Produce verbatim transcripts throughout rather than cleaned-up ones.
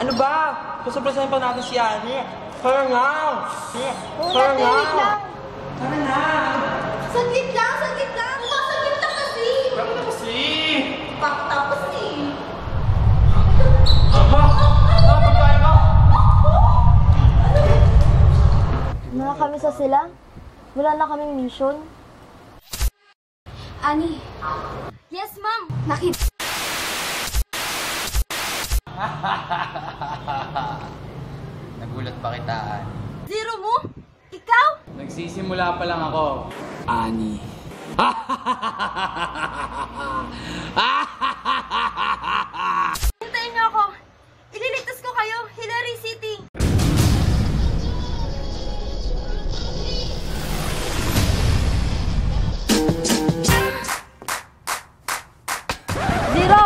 Ano ba? Susurpresahin pa natin si Ani. Tara nga! Oo, Tara nga! wait lang. Tara na! Saglit lang, saglit lang. Saglit lang kasi. Bakit na kasi? Bakit tapos eh? Aba! Aba, pagkain ka! Na kami sa sila. Wala na kaming mission. Ani. Yes, ma'am. Nakita. Nagulat pa kita, Ani. Zero mo? Ikaw? Nagsisimula pa lang ako. Ani. Hintayin niyo ako. Ililigtas ko kayo. Hillary City. Zero!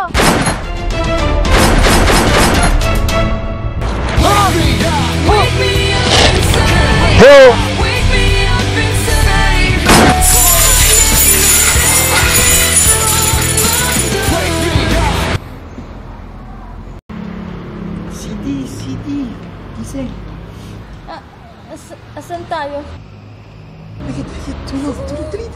City, City. Gising. Ah, as asan tayo? Bakit, bakit? Tulog, tulog, tulog.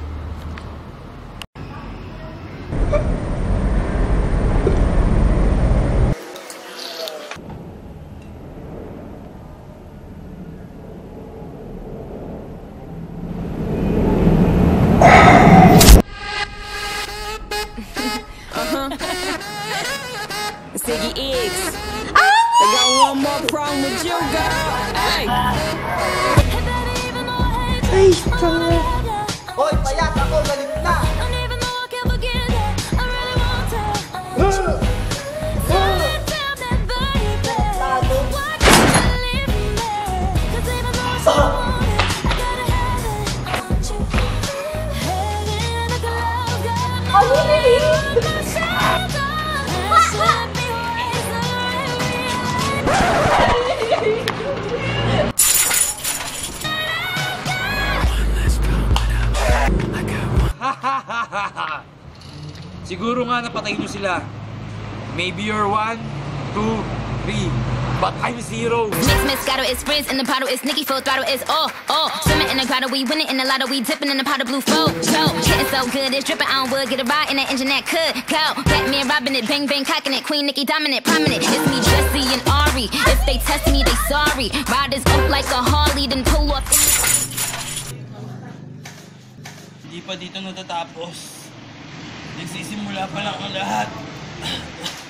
Siggy X. I got one more problem with you, girl. Hey. Ay, tanga. Hoy, payat ako, galit na! Siguro nga napatay nyo sila. Maybe you're one, two, three, but I'm zero. Mix Moscato is Frizz in the bottle, it's Nicki full throttle, it's all, all. Swimming in the grotto, we winning in the lotto, we dipping in the pot of blue flow. So, getting so good, it's dripping on wood, get a ride in that engine that could go. Batman robbing it, bang bang cocking it, Queen Nicki dominant, prominent. It's me, Jesse and Ari. If they test me, they sorry. Riders up like a Harley, then pull off. Hindi pa dito natatapos. Nagsisimula pa lang ang lahat.